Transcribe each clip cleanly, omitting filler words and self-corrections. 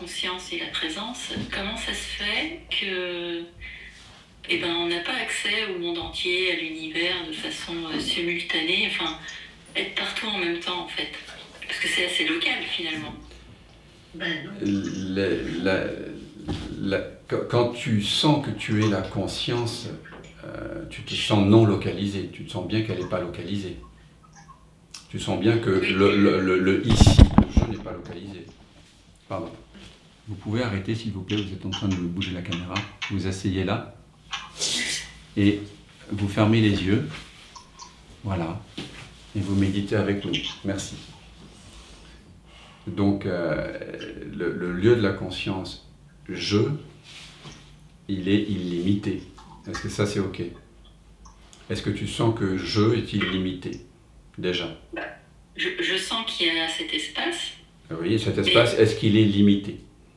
conscience et la présence, comment ça se fait que on n'a pas accès au monde entier, à l'univers de façon simultanée, enfin, être partout en même temps en fait? Parce que c'est assez local finalement. Ben non. Quand tu sens que tu es la conscience, tu te sens non localisé, tu te sens bien qu'elle n'est pas localisée. Tu sens bien que le ici, le je n'est pas localisé. Pardon. Vous pouvez arrêter s'il vous plaît, vous êtes en train de bouger la caméra. Vous asseyez là et vous fermez les yeux. Voilà. Et vous méditez avec nous. Merci. Donc, le lieu de la conscience, je, il est illimité. Est-ce que ça c'est ok? Est-ce que tu sens que je est illimité? Déjà. Je sens qu'il y a cet espace. Oui, cet espace, est-ce qu'il est limité?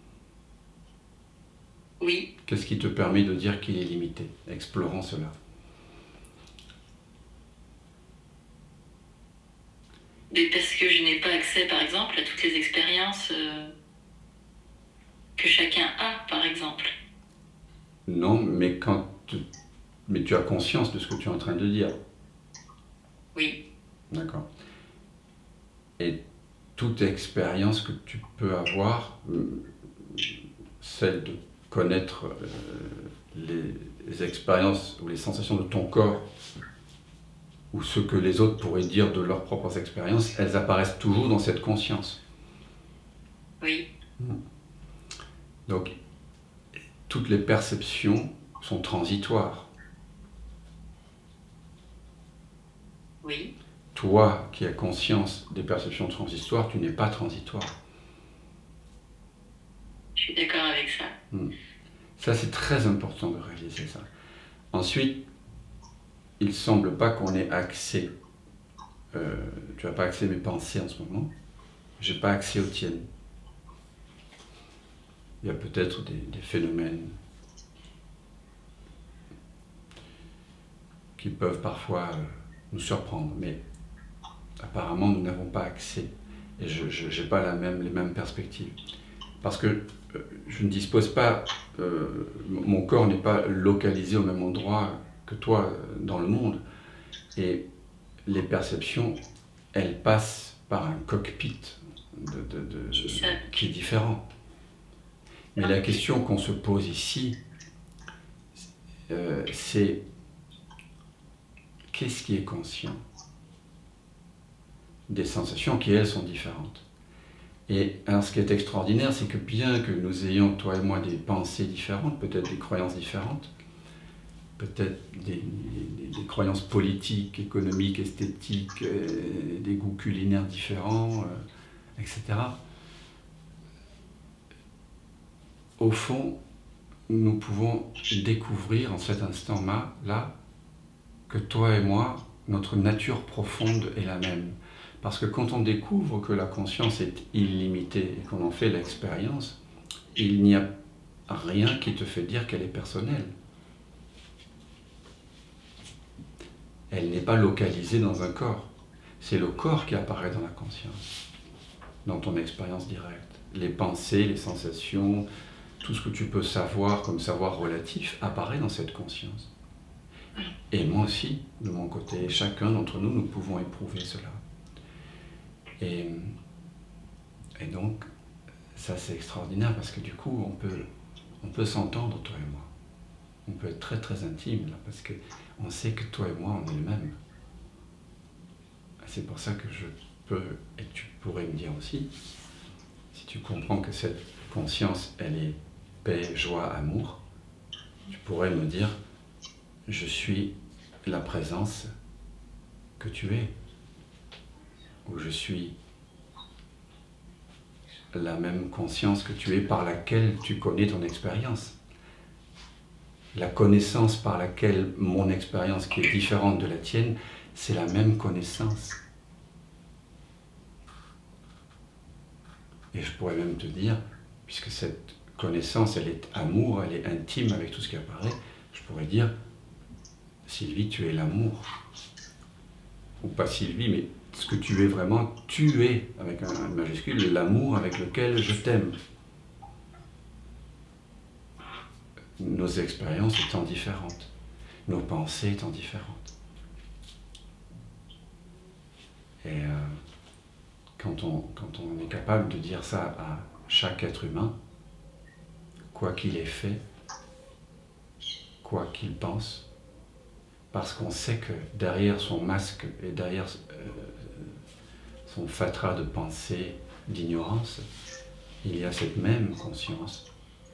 Oui. Qu'est-ce qui te permet de dire qu'il est limité? Explorons cela. Mais parce que je n'ai pas accès, par exemple, à toutes les expériences que chacun a, par exemple. Non, mais mais tu as conscience de ce que tu es en train de dire. Oui. D'accord. Et toute expérience que tu peux avoir, celle de connaître les expériences ou les sensations de ton corps, ou ce que les autres pourraient dire de leurs propres expériences, elles apparaissent toujours dans cette conscience. Oui. Donc, toutes les perceptions sont transitoires. Oui. Toi qui as conscience des perceptions transitoires, tu n'es pas transitoire. Je suis d'accord avec ça. Ça, c'est très important de réaliser ça. Ensuite, il ne semble pas qu'on ait accès. Tu n'as pas accès à mes pensées en ce moment. Je n'ai pas accès aux tiennes. Il y a peut-être des phénomènes qui peuvent parfois nous surprendre, mais apparemment nous n'avons pas accès. Et je n'ai pas les mêmes perspectives. Parce que je ne dispose pas, mon corps n'est pas localisé au même endroit que toi dans le monde. Et les perceptions, elles passent par un cockpit qui est différent. Mais la question qu'on se pose ici, c'est qu'est-ce qui est conscient des sensations qui, elles, sont différentes. Et alors, ce qui est extraordinaire, c'est que bien que nous ayons, toi et moi, des pensées différentes, peut-être des croyances différentes, peut-être des croyances politiques, économiques, esthétiques, des goûts culinaires différents, etc. Au fond, nous pouvons découvrir en cet instant-là que toi et moi, notre nature profonde est la même. Parce que quand on découvre que la conscience est illimitée et qu'on en fait l'expérience, il n'y a rien qui te fait dire qu'elle est personnelle. Elle n'est pas localisée dans un corps. C'est le corps qui apparaît dans la conscience, dans ton expérience directe. Les pensées, les sensations, tout ce que tu peux savoir comme savoir relatif apparaît dans cette conscience. Et moi aussi, de mon côté, chacun d'entre nous, nous pouvons éprouver cela. Et donc, ça c'est extraordinaire parce que du coup, on peut s'entendre, toi et moi. On peut être très très intime là, parce qu'on sait que toi et moi, on est le même. C'est pour ça que je peux, et tu pourrais me dire aussi, si tu comprends que cette conscience, elle est paix, joie, amour, tu pourrais me dire, je suis la présence que tu es, ou je suis la même conscience que tu es par laquelle tu connais ton expérience. La connaissance par laquelle mon expérience, qui est différente de la tienne, c'est la même connaissance. Et je pourrais même te dire, puisque cette connaissance, elle est amour, elle est intime avec tout ce qui apparaît, je pourrais dire, Sylvie, tu es l'amour. Ou pas Sylvie, mais ce que tu es vraiment, tu es, avec un majuscule, l'amour avec lequel je t'aime. nos expériences étant différentes, nos pensées étant différentes. Et quand on est capable de dire ça à chaque être humain, quoi qu'il ait fait, quoi qu'il pense, parce qu'on sait que derrière son masque et derrière son fatras de pensée, d'ignorance, il y a cette même conscience.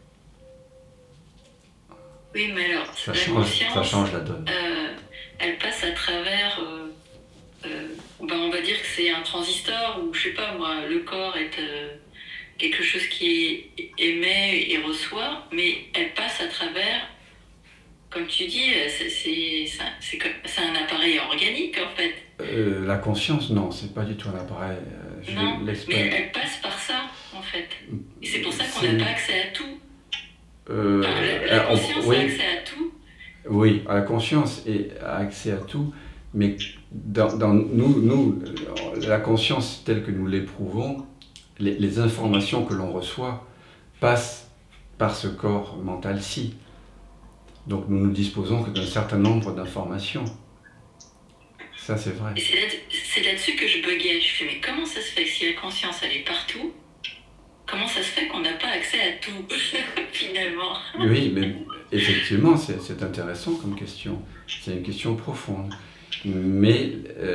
Oui, mais alors, Ça la change la donne. Elle passe à travers, on va dire que c'est un transistor, ou je sais pas moi, le corps est quelque chose qui émet et reçoit, mais elle passe à travers, comme tu dis, c'est un appareil organique en fait. La conscience, non, c'est pas du tout un appareil. Non, mais elle passe par ça en fait. Et c'est pour ça qu'on n'a pas accès à tout. La conscience a accès à tout. Oui, la conscience a accès à tout, mais dans nous, la conscience telle que nous l'éprouvons, les informations que l'on reçoit passent par ce corps mental-ci. Donc nous ne disposons que d'un certain nombre d'informations. Ça, c'est vrai. Et c'est là-dessus que je buguais. Je fais, mais comment ça se fait que si la conscience, elle est partout, comment ça se fait qu'on n'a pas accès à tout, finalement? Oui, mais effectivement, c'est intéressant comme question. C'est une question profonde. Mais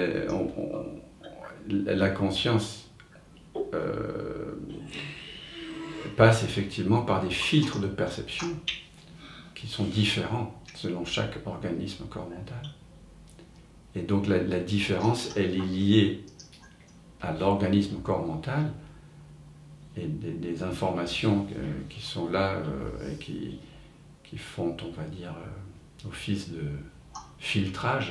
la conscience passe effectivement par des filtres de perception qui sont différents selon chaque organisme corps mental. Et donc la différence, elle est liée à l'organisme corps mental et des informations qui sont là et qui font, on va dire, office de filtrage.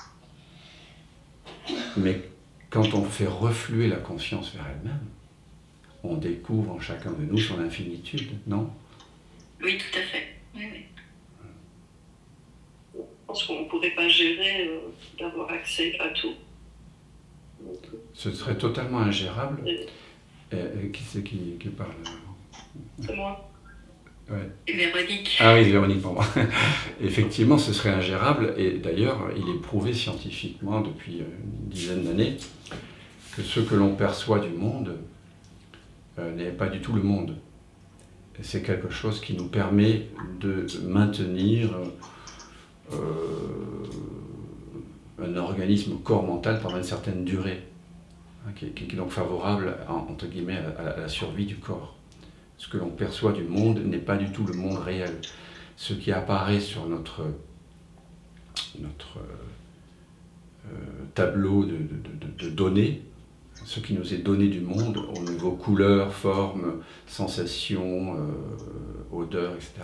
Mais quand on fait refluer la conscience vers elle-même, on découvre en chacun de nous son infinitude, non? Oui, tout à fait. Oui, oui. Je pense qu'on ne pourrait pas gérer d'avoir accès à tout. Ce serait totalement ingérable. Qui c'est qui parle? C'est moi. Ouais. Et Véronique. Ah oui, Véronique pour moi. Effectivement, ce serait ingérable, et d'ailleurs, il est prouvé scientifiquement depuis une dizaine d'années que ce que l'on perçoit du monde n'est pas du tout le monde. C'est quelque chose qui nous permet de maintenir un organisme corps mental pendant une certaine durée, qui est donc favorable, entre guillemets, à la survie du corps. Ce que l'on perçoit du monde n'est pas du tout le monde réel. Ce qui apparaît sur notre tableau de données, ce qui nous est donné du monde au niveau couleur, forme, sensation, odeur, etc.,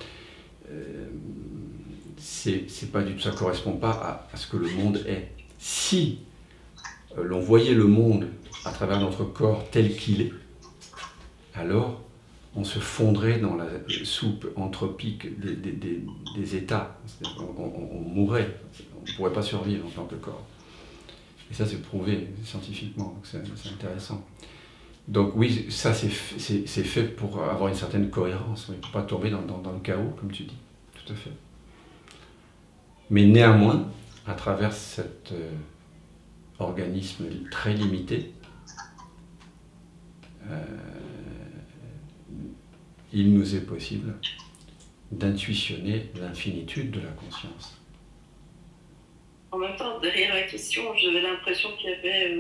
c'est pas du tout, ça ne correspond pas à ce que le monde est. Si l'on voyait le monde à travers notre corps tel qu'il est, alors on se fondrait dans la soupe anthropique des états. On mourrait, on ne pourrait pas survivre en tant que corps. Et ça, c'est prouvé scientifiquement, c'est intéressant. Donc oui, ça c'est fait pour avoir une certaine cohérence, pour ne pas tomber dans le chaos, comme tu dis, tout à fait. Mais néanmoins, à travers cet organisme très limité, il nous est possible d'intuitionner l'infinitude de la conscience. En même temps, derrière la question, j'avais l'impression qu'il y avait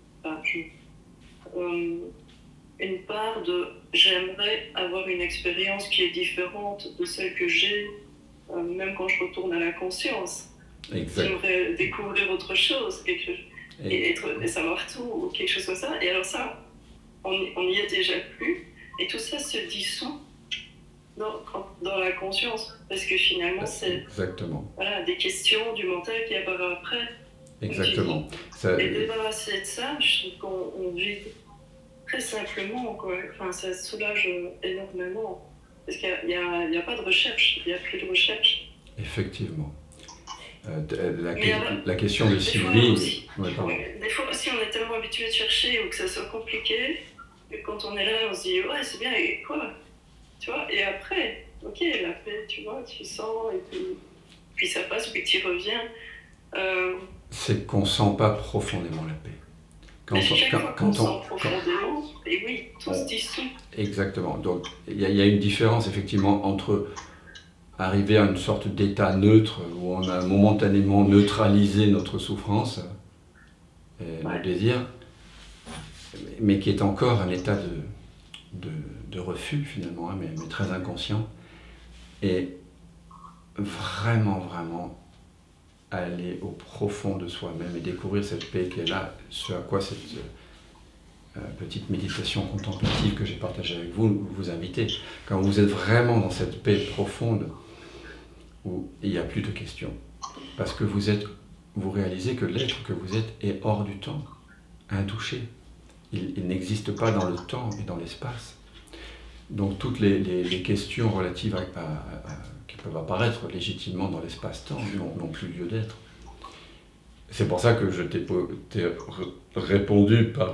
une part de « j'aimerais avoir une expérience qui est différente de celle que j'ai, même quand je retourne à la conscience. J'aimerais découvrir autre chose, quelque chose et savoir tout, ou quelque chose comme ça. Et alors ça, on n'y est déjà plus. Et tout ça se dissout dans la conscience, parce que finalement, c'est voilà, des questions du mental qui apparaissent après. Exactement. Et débarrasser de ça, je trouve qu'on vit très simplement, quoi. Enfin, ça soulage énormément. Parce qu'il n'y a pas de recherche, il n'y a plus de recherche. Effectivement. La question de Sylvie... Des fois aussi, on est tellement habitué de chercher ou que ça soit compliqué, et quand on est là, on se dit « ouais, c'est bien, et quoi ?» Tu vois, et après, ok, la paix, tu vois, tu sens, et puis ça passe, puis tu y reviens. C'est qu'on ne sent pas profondément la paix. Chaque fois qu'on sent profondément, et oui, tout se dissout. Exactement. Donc, il y a une différence, effectivement, entre arriver à une sorte d'état neutre, où on a momentanément neutralisé notre souffrance, et nos désirs, mais qui est encore un état de refus, finalement, hein, mais très inconscient, et vraiment, vraiment aller au profond de soi-même et découvrir cette paix qui est là, ce à quoi cette petite méditation contemplative que j'ai partagée avec vous vous invitez. Quand vous êtes vraiment dans cette paix profonde, où il n'y a plus de questions, parce que vous réalisez que l'être que vous êtes est hors du temps, intouché. Il n'existe pas dans le temps et dans l'espace. Donc toutes les questions relatives qui peuvent apparaître légitimement dans l'espace-temps n'ont plus lieu d'être. C'est pour ça que je t'ai répondu par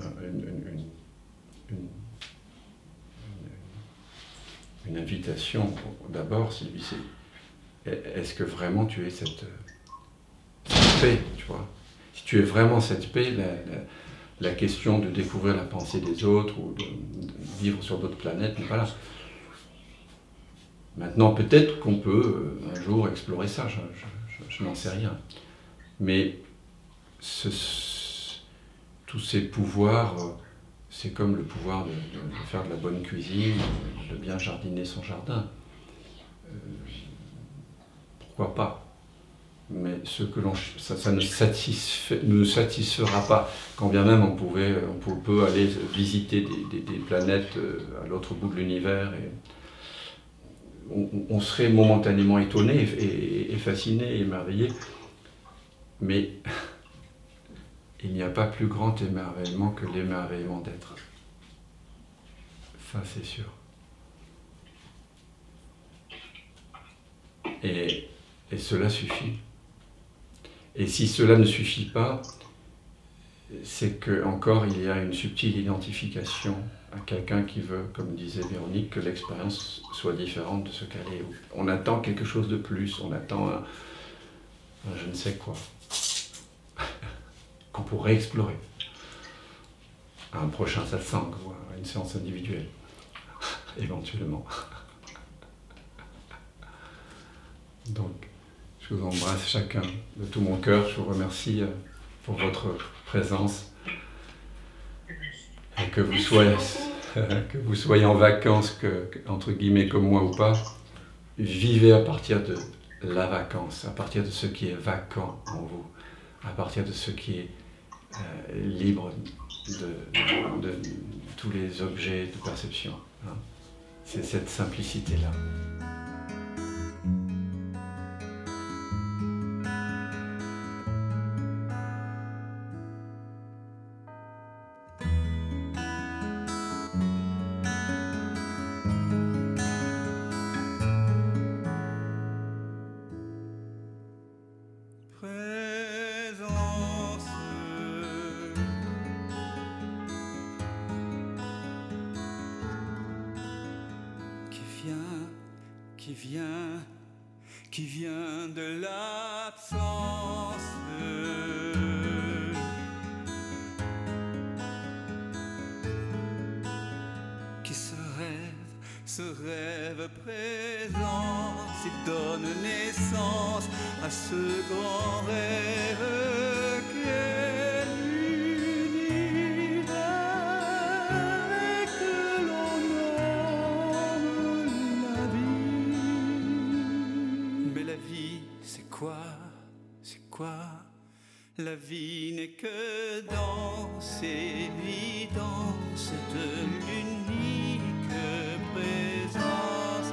une invitation. D'abord, Sylvie, est-ce que vraiment tu es cette paix, tu vois? Si tu es vraiment cette paix, la question de découvrir la pensée des autres ou de vivre sur d'autres planètes, voilà. Maintenant, peut-être qu'on peut un jour explorer ça, je n'en sais rien. Mais tous ces pouvoirs, c'est comme le pouvoir de faire de la bonne cuisine, de bien jardiner son jardin. Pourquoi pas? Mais ça ne satisfera pas, quand bien même on peut aller visiter des planètes à l'autre bout de l'univers, et on serait momentanément étonné et fasciné, émerveillé, mais il n'y a pas plus grand émerveillement que l'émerveillement d'être. Ça, c'est sûr. Et cela suffit. Et si cela ne suffit pas, c'est qu'encore il y a une subtile identification à quelqu'un qui veut, comme disait Véronique, que l'expérience soit différente de ce qu'elle est. On attend quelque chose de plus, on attend un je ne sais quoi, qu'on pourrait explorer. À un prochain satsang ou à une séance individuelle, éventuellement. Donc, je vous embrasse chacun de tout mon cœur. Je vous remercie pour votre présence. Et que vous soyez en vacances, entre guillemets comme moi ou pas, vivez à partir de la vacance, à partir de ce qui est vacant en vous, à partir de ce qui est libre de tous les objets de perception. Hein. C'est cette simplicité-là. Qui vient de l'absence, qui se rêve présent, s'il donne naissance à ce grand rêve qu'est l'univers et que l'on nomme la vie. Mais la vie, c'est quoi? C'est quoi? La vie n'est que danse, évidence de l'unique présence,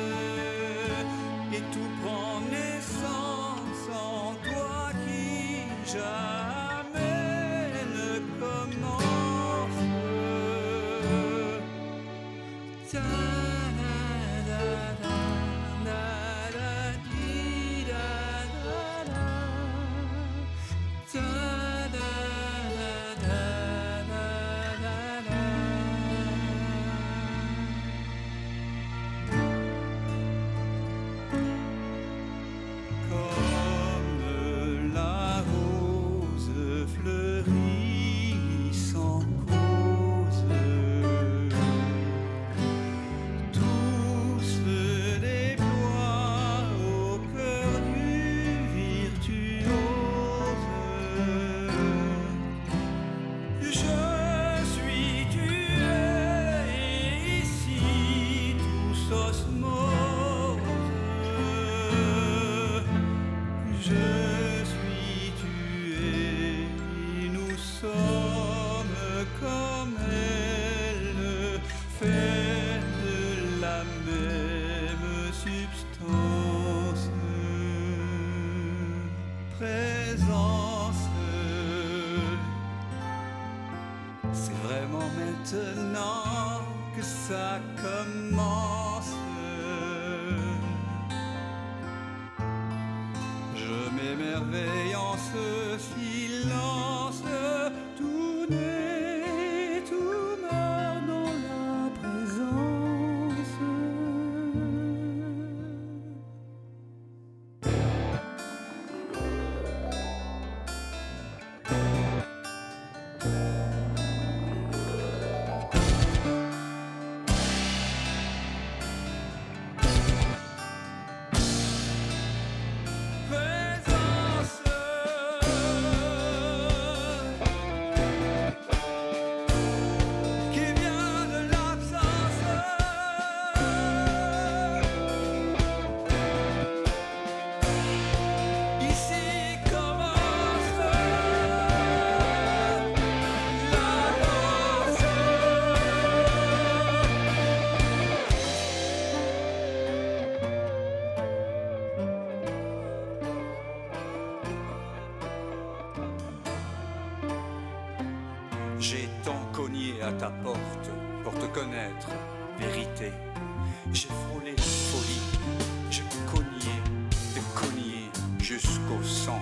et tout prend naissance en toi qui jamais ne commence. comme elle, fait de la même substance. Présence, c'est vraiment maintenant que ça commence. Je m'émerveille en ce silence, tout naît, tout meurt dans la présence. J'ai tant cogné à ta porte pour te connaître, vérité. J'ai frôlé folie, j'ai cogné jusqu'au sang.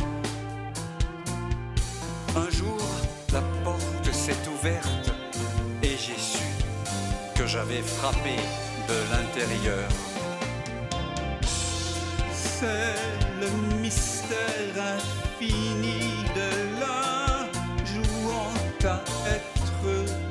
Un jour, la porte s'est ouverte et j'ai su que j'avais frappé de l'intérieur. C'est le mystère infini de l'un jouant à être